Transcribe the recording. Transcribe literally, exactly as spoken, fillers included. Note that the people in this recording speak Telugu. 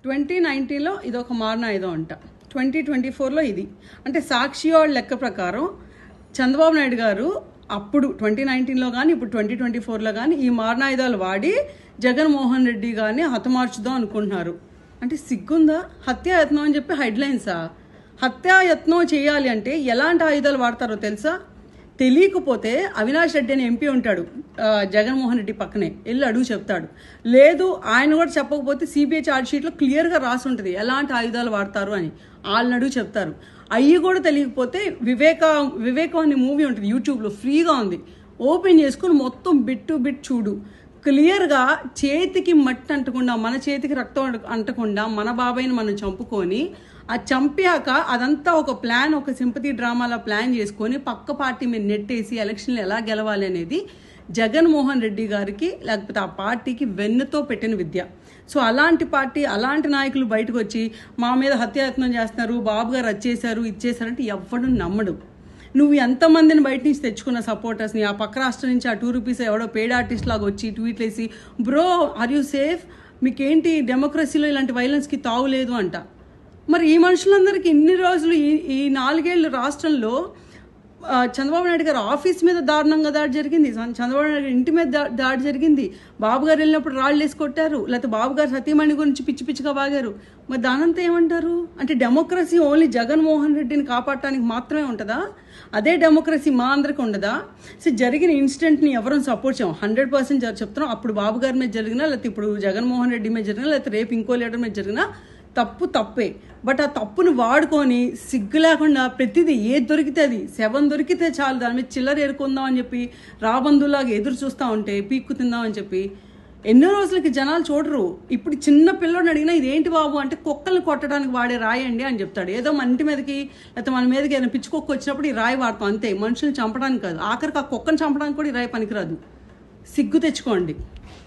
ట్వంటీ నైన్టీన్లో ఇది ఒక మారణాయుధం అంట, ట్వంటీ ట్వంటీ ఫోర్లో ఇది అంటే సాక్షి వాళ్ళ లెక్క ప్రకారం చంద్రబాబు నాయుడు గారు అప్పుడు ట్వంటీ నైన్టీన్లో కానీ ఇప్పుడు ట్వంటీ ట్వంటీ ఫోర్లో కానీ ఈ మారణాయుధాలు వాడి జగన్మోహన్ రెడ్డి గారిని హతమార్చుదాం అనుకుంటున్నారు. అంటే సిగ్గుందా? హత్యాయత్నం అని చెప్పి హెడ్లైన్సా? హత్యాయత్నం చేయాలి అంటే ఎలాంటి ఆయుధాలు వాడతారో తెలుసా? తెలియకపోతే అవినాష్ రెడ్డి అని ఎంపీ ఉంటాడు జగన్మోహన్ రెడ్డి పక్కనే, వెళ్ళి అడుగు చెప్తాడు. లేదు ఆయన కూడా చెప్పకపోతే సిబిఐ ఛార్జ్ షీట్లో క్లియర్గా రాసి ఉంటుంది ఎలాంటి ఆయుధాలు వాడతారు అని, వాళ్ళని అడుగు చెప్తారు. అవి కూడా తెలియకపోతే వివేక వివేకం అనే మూవీ ఉంటుంది యూట్యూబ్లో, ఫ్రీగా ఉంది, ఓపెన్ చేసుకుని మొత్తం బిట్ టు బిట్ చూడు. క్లియర్గా చేతికి మట్టి అంటకుండా, మన చేతికి రక్తం అంటకుండా మన బాబాయిని మనం చంపుకొని ఆ చంపాక అదంతా ఒక ప్లాన్, ఒక సింపతి డ్రామాలా ప్లాన్ చేసుకొని పక్క పార్టీ మీద నెట్టేసి ఎలక్షన్లు ఎలా గెలవాలి అనేది జగన్మోహన్ రెడ్డి గారికి లేకపోతే ఆ పార్టీకి వెన్నుతో పెట్టిన విద్య. సో అలాంటి పార్టీ, అలాంటి నాయకులు బయటకు వచ్చి మా మీద హత్యాయత్నం చేస్తున్నారు, బాబు గారు వచ్చేసారు ఇచ్చేసారంటే ఎవ్వడు నమ్మడు. నువ్వు ఎంతమందిని బయట నుంచి తెచ్చుకున్న సపోర్టర్స్ని, ఆ పక్క రాష్ట్రం నుంచి ఆ టూ రూపీస్ ఎవడో పేడ్ ఆర్టిస్ట్ లాగా వచ్చి ట్వీట్లు వేసి బ్రో ఆర్ యూ సేఫ్, మీకేంటి డెమోక్రసీలో ఇలాంటి వైలెన్స్కి తావు లేదు అంట. మరి ఈ మనుషులందరికీ ఇన్ని రోజులు ఈ ఈ నాలుగేళ్ళు రాష్ట్రంలో చంద్రబాబు నాయుడు గారు ఆఫీస్ మీద దారుణంగా దాడి జరిగింది, చంద్రబాబు నాయుడు ఇంటి మీద దాడి జరిగింది, బాబు గారు వెళ్ళినప్పుడు రాళ్ళు వేసి కొట్టారు, లేకపోతే బాబు గారు సతీమణి గురించి పిచ్చి పిచ్చిగా బాగారు. మరి దానంతా ఏమంటారు? అంటే డెమోక్రసీ ఓన్లీ జగన్మోహన్ రెడ్డిని కాపాడటానికి మాత్రమే ఉంటుందా? అదే డెమోక్రసీ మా అందరికి ఉండదా? సో జరిగిన ఇన్సిడెంట్ని ఎవరూ సపోర్ట్ చేయం, హండ్రెడ్ పర్సెంట్ చెప్తున్నాం. అప్పుడు బాబు గారి మీద జరిగినా, లేకపోతే ఇప్పుడు జగన్మోహన్ రెడ్డి మీద జరిగినా, లేకపోతే రేపు ఇంకో లీడర్ మీద జరిగినా తప్పు తప్పే. బట్ ఆ తప్పును వాడుకొని సిగ్గు లేకుండా ప్రతిదీ ఏది దొరికితే అది, శవం దొరికితే చాలు దాని మీద చిల్లర ఏరుకుందాం అని చెప్పి రాబందులాగా ఎదురు చూస్తూ ఉంటే పీక్కు తిందామని చెప్పి ఎన్నో రోజులకి జనాలు చూడరు. ఇప్పుడు చిన్న పిల్లోడిని అడిగినా ఇదేంటి బాబు అంటే కుక్కల్ని కొట్టడానికి వాడే రాయండి అని చెప్తాడు. ఏదో మన ఇంటి మీదకి లేకపోతే మన మీదకి ఏదైనా పిచ్చి కుక్క వచ్చినప్పుడు ఈ రాయి వాడతాం అంతే, మనుషుల్ని చంపడానికి కాదు. ఆఖరికి ఆ కుక్కను చంపడానికి కూడా ఈ రాయి పనికిరాదు. సిగ్గు తెచ్చుకోండి.